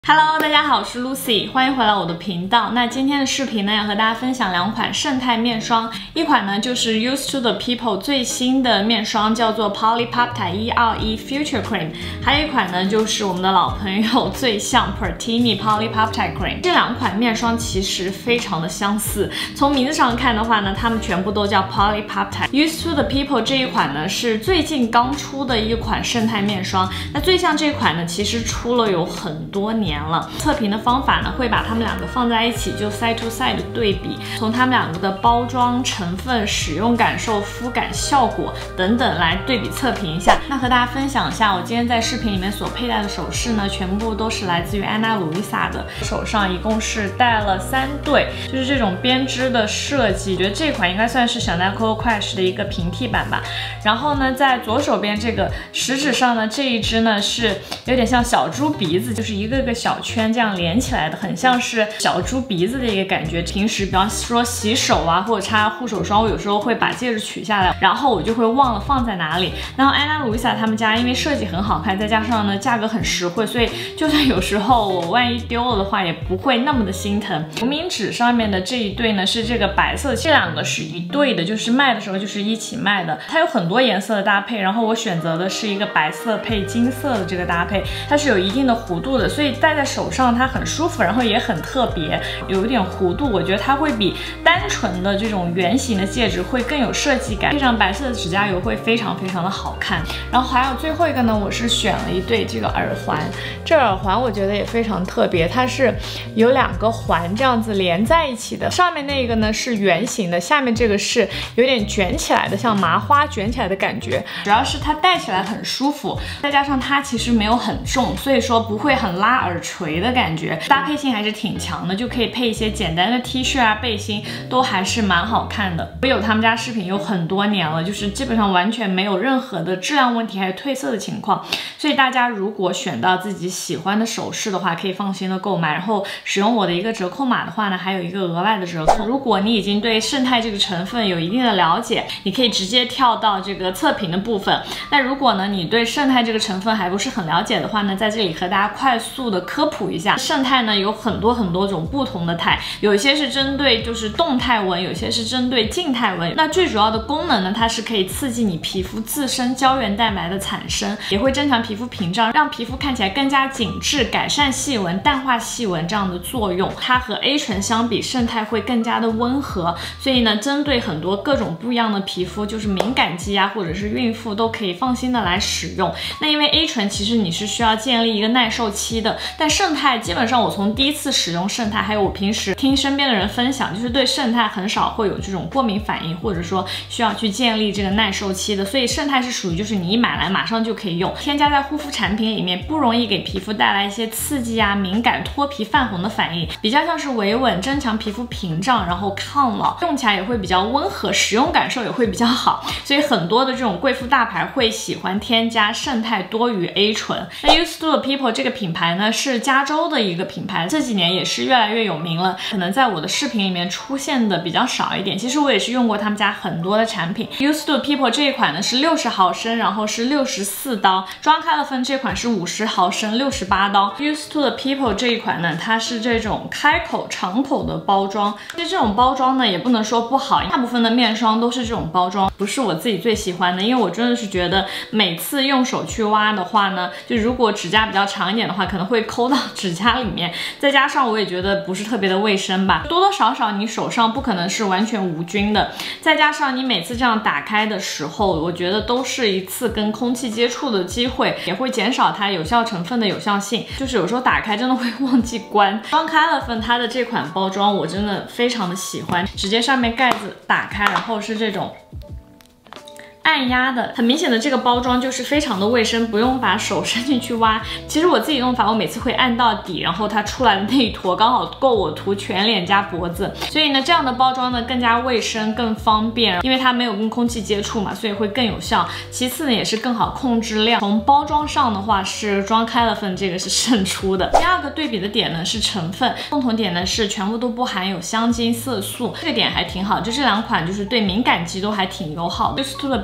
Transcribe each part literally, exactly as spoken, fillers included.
Hello， 大家好，我是 Lucy， 欢迎回来我的频道。那今天的视频呢，要和大家分享两款胜肽面霜，一款呢就是 Youth to the People 最新的面霜，叫做 Polypeptide 一二一 Future Cream， 还有一款呢就是我们的老朋友最像 Pertini Polypeptide Cream。这两款面霜其实非常的相似，从名字上看的话呢，它们全部都叫 Polypeptide。Youth to the People 这一款呢是最近刚出的一款胜肽面霜，那最像这款呢其实出了有很多年了。测评的方法呢，会把它们两个放在一起，就 side to side 的对比，从它们两个的包装成分、使用感受、肤感、效果等等来对比测评一下。那和大家分享一下，我今天在视频里面所佩戴的首饰呢，全部都是来自于安娜鲁伊萨的，手上一共是戴了三对，就是这种编织的设计，觉得这款应该算是 Chanel Coco Crash 的一个平替版吧。然后呢，在左手边这个食指上呢，这一支呢是有点像小猪鼻子，就是一个个小圈这样连起来的，很像是小猪鼻子的一个感觉。平时比方说洗手啊，或者擦护手霜，我有时候会把戒指取下来，然后我就会忘了放在哪里。然后安娜鲁伊萨他们家因为设计很好看，再加上呢价格很实惠，所以就算有时候我万一丢了的话，也不会那么的心疼。无名指上面的这一对呢是这个白色，这两个是一对的，就是卖的时候就是一起卖的。它有很多颜色的搭配，然后我选择的是一个白色配金色的这个搭配，它是有一定的弧度的，所以戴在手上它很舒服，然后也很特别，有一点弧度，我觉得它会比单纯的这种圆形的戒指会更有设计感，配上白色的指甲油会非常非常的好看。然后还有最后一个呢，我是选了一对这个耳环，这耳环我觉得也非常特别，它是有两个环这样子连在一起的，上面那个呢是圆形的，下面这个是有点卷起来的，像麻花卷起来的感觉，主要是它戴起来很舒服，再加上它其实没有很重，所以说不会很拉耳垂的感觉，搭配性还是挺强的，就可以配一些简单的 T 恤啊、背心，都还是蛮好看的。我有他们家饰品有很多年了，就是基本上完全没有任何的质量问题还有褪色的情况，所以大家如果选到自己喜欢的首饰的话，可以放心的购买。然后使用我的一个折扣码的话呢，还有一个额外的折扣。如果你已经对胜肽这个成分有一定的了解，你可以直接跳到这个测评的部分。那如果呢你对胜肽这个成分还不是很了解的话呢，在这里和大家快速的科普一下，胜肽呢有很多很多种不同的肽，有一些是针对就是动态纹，有些是针对静态纹。那最主要的功能呢，它是可以刺激你皮肤自身胶原蛋白的产生，也会增强皮肤屏障，让皮肤看起来更加紧致，改善细纹、淡化细纹这样的作用。它和 A 醇相比，胜肽会更加的温和，所以呢，针对很多各种不一样的皮肤，就是敏感肌啊，或者是孕妇都可以放心的来使用。那因为 A 醇其实你是需要建立一个耐受期的，但胜肽基本上我从第一次使用胜肽，还有我平时听身边的人分享，就是对胜肽很少会有这种过敏反应，或者说需要去建立这个耐受期的。所以胜肽是属于就是你一买来马上就可以用，添加在护肤产品里面，不容易给皮肤带来一些刺激啊、敏感、脱皮、泛红的反应，比较像是维稳、增强皮肤屏障，然后抗老，用起来也会比较温和，使用感受也会比较好。所以很多的这种贵妇大牌会喜欢添加胜肽多于 A 醇。那 Youth to the People 这个品牌呢是加州的一个品牌，这几年也是越来越有名了，可能在我的视频里面出现的比较少一点。其实我也是用过他们家很多的产品。Youth to the People 这一款呢是六十毫升，然后是六十四刀。庄开了分这款是五十毫升，六十八刀。Youth to the People 这一款呢，它是这种开口长口的包装。其实这种包装呢也不能说不好，大部分的面霜都是这种包装，不是我自己最喜欢的，因为我真的是觉得每次用手去挖的话呢，就如果指甲比较长一点的话，可能会抠到指甲里面，再加上我也觉得不是特别的卫生吧，多多少少你手上不可能是完全无菌的，再加上你每次这样打开的时候，我觉得都是一次跟空气接触的机会，也会减少它有效成分的有效性，就是有时候打开真的会忘记关。庄开了分它的这款包装我真的非常的喜欢，直接上面盖子打开，然后是这种按压的，很明显的这个包装就是非常的卫生，不用把手伸进去挖。其实我自己弄法，我每次会按到底，然后它出来的那一坨刚好够我涂全脸加脖子，所以呢这样的包装呢更加卫生更方便，因为它没有跟空气接触嘛，所以会更有效。其次呢也是更好控制量，从包装上的话是庄开了分这个是胜出的。第二个对比的点呢是成分，共同点呢是全部都不含有香精色素，这个点还挺好，就这两款就是对敏感肌都还挺友好的。Youth to the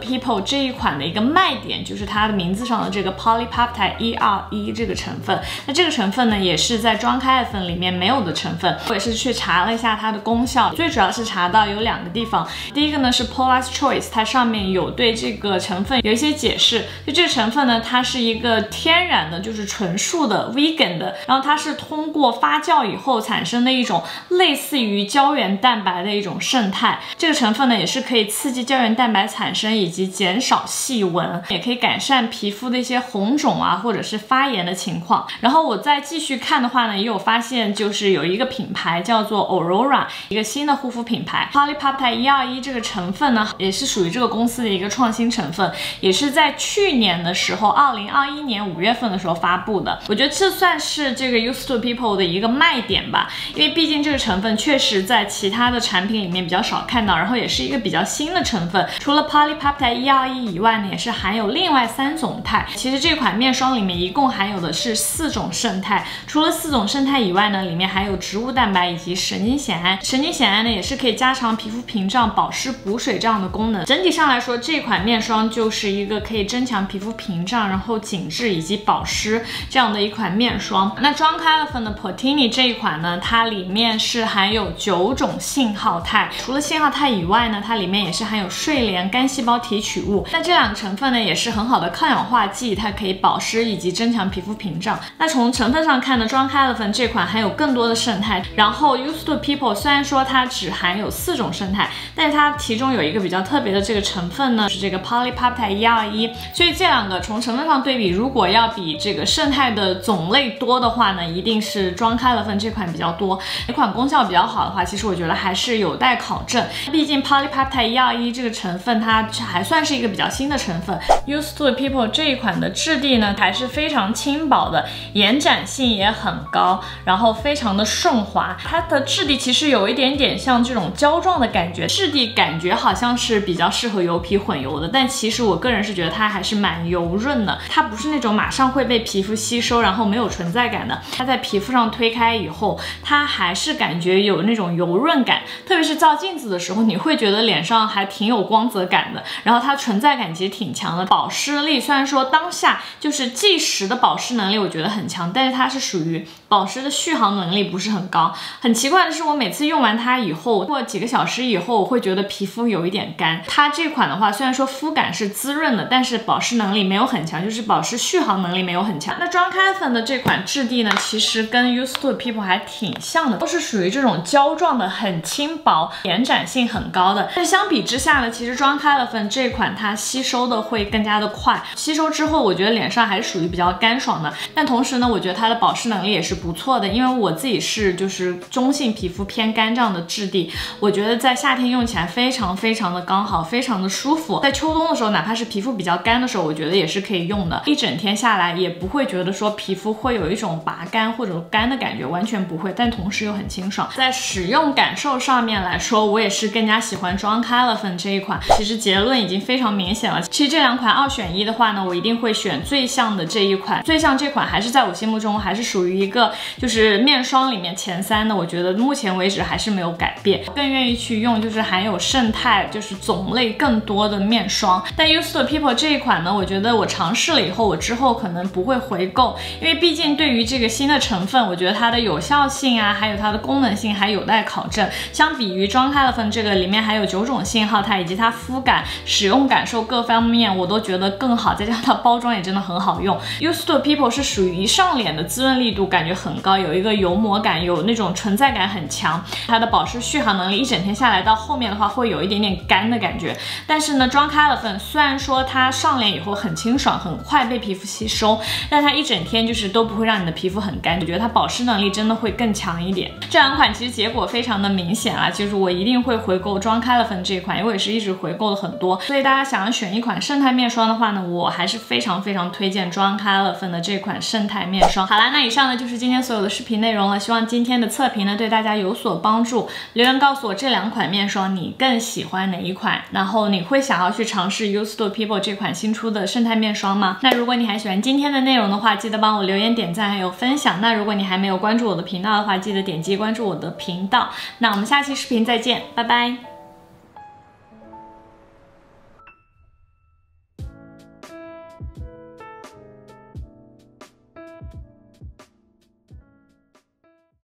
People 这一款的一个卖点就是它的名字上的这个 Polypeptide E R E 这个成分。那这个成分呢，也是在庄开的粉里面没有的成分。我也是去查了一下它的功效，最主要是查到有两个地方。第一个呢是 Paula's Choice， 它上面有对这个成分有一些解释。就这个成分呢，它是一个天然的，就是纯素的 vegan 的，然后它是通过发酵以后产生的一种类似于胶原蛋白的一种胜肽。这个成分呢，也是可以刺激胶原蛋白产生以及减少细纹，也可以改善皮肤的一些红肿啊或者是发炎的情况。然后我再继续看的话呢，也有发现就是有一个品牌叫做 Aurora， 一个新的护肤品牌 Polypeptide E R E 这个成分呢，也是属于这个公司的一个创新成分，也是在去年的时候二零二一年五月份的时候发布的。我觉得这算是这个 Youth to People 的一个卖点吧，因为毕竟这个成分确实在其他的产品里面比较少看到，然后也是一个比较新的成分。除了 Polypeptide E R E 以外呢，也是含有另外三种肽。其实这款面霜里面一共含有的是四种胜肽，除了四种胜肽以外呢，里面还有植物蛋白以及神经酰胺。神经酰胺呢，也是可以加强皮肤屏障、保湿、补水这样的功能。整体上来说，这款面霜就是一个可以增强皮肤屏障，然后紧致以及保湿这样的一款面霜。那庄开了粉的 Portini 这一款呢，它里面是含有九种信号肽，除了信号肽以外呢，它里面也是含有睡莲干细胞提取物。那这两个成分呢，也是很好的抗氧化剂，它可以保湿以及增强皮肤屏障。那从成分上看呢，庄开了粉这款含有更多的胜肽，然后 Youth to People 虽然说它只含有四种胜肽，但是它其中有一个比较特别的这个成分呢，是这个 Polypeptide E R E， 所以这两个从成分上对比，如果要比这个胜肽的种类多的话呢，一定是庄开了粉这款比较多。哪款功效比较好的话，其实我觉得还是有待考证，毕竟 Polypeptide E R E 这个成分它还算是一个比较新的成分。Youth to People 这一款的质地呢，还是非常轻薄的，延展性也很高，然后非常的顺滑。它的质地其实有一点点像这种胶状的感觉，质地感觉好像是比较适合油皮混油的，但其实我个人是觉得它还是蛮油润的，它不是那种马上会被皮肤吸收然后没有存在感的。它在皮肤上推开以后，它还是感觉有那种油润感，特别是照镜子的时候，你会觉得脸上还挺有光泽感的。然后它存在感其实挺强的，保湿力虽然说当下就是即时的保湿能力我觉得很强，但是它是属于保湿的续航能力不是很高。很奇怪的是，我每次用完它以后，过几个小时以后，我会觉得皮肤有一点干。它这款的话，虽然说肤感是滋润的，但是保湿能力没有很强，就是保湿续航能力没有很强。那庄开粉的这款质地呢，其实跟 Youth to People 还挺像的，都是属于这种胶状的，很轻薄，延展性很高的。但是相比之下呢，其实庄开了粉这款它吸收的会更加的快，吸收之后我觉得脸上还是属于比较干爽的。但同时呢，我觉得它的保湿能力也是不错的，因为我自己是就是中性皮肤偏干这样的质地，我觉得在夏天用起来非常非常的刚好，非常的舒服。在秋冬的时候，哪怕是皮肤比较干的时候，我觉得也是可以用的。一整天下来也不会觉得说皮肤会有一种拔干或者干的感觉，完全不会，但同时又很清爽。在使用感受上面来说，我也是更加喜欢庄开了粉这一款。其实结论已经非常明显了，其实这两款二选一的话呢，我一定会选最像的这一款。最像这款还是在我心目中还是属于一个就是面霜里面前三的，我觉得目前为止还是没有改变。更愿意去用就是含有胜肽就是种类更多的面霜。但 Youth to People 这一款呢，我觉得我尝试了以后，我之后可能不会回购，因为毕竟对于这个新的成分，我觉得它的有效性啊，还有它的功能性还有待考证。相比于庄开了粉这个里面还有九种信号肽，以及它肤感、使用感受各方面我都觉得更好，再加上它包装也真的很好用。Youth to People 是属于一上脸的滋润力度感觉很高，有一个油膜感，有那种存在感很强，它的保湿续航能力一整天下来到后面的话会有一点点干的感觉。但是呢，庄开了粉虽然说它上脸以后很清爽，很快被皮肤吸收，但它一整天就是都不会让你的皮肤很干，我觉得它保湿能力真的会更强一点。这两款其实结果非常的明显啊，就是我一定会回购庄开了粉这一款，因为我也是一直回购了很多，所以大家想要选一款胜肽面霜的话呢，我还是非常非常推荐庄开了粉的这款胜肽面霜。好啦，那以上呢就是今天所有的视频内容了，希望今天的测评呢对大家有所帮助。留言告诉我这两款面霜你更喜欢哪一款，然后你会想要去尝试 Youth to People 这款新出的胜肽面霜吗？那如果你还喜欢今天的内容的话，记得帮我留言点赞还有分享。那如果你还没有关注我的频道的话，记得点击关注我的频道。那我们下期视频再见，拜拜。